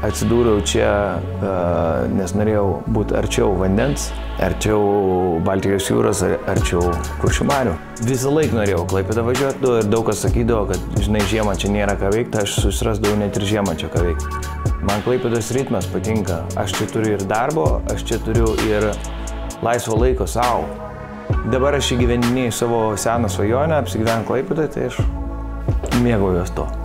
atsidūriau čia, nes norėjau būti arčiau vandens, arčiau Baltijos jūros, arčiau Kuršių marių. Visą laiką norėjau Klaipėdą važiuoti ir daug kas sakydavo, kad, žinai, žiemą čia nėra ką veikti, aš susirasdavau net ir žiemą čia ką veikti. Man Klaipėdos ritmas patinka, aš čia turiu ir darbo, aš čia turiu ir laisvo laiko savo. Dabar aš įgyvendinėjau savo seną svajonę, apsigyventi Klaipėdoje, tai aš mėgaujuos to.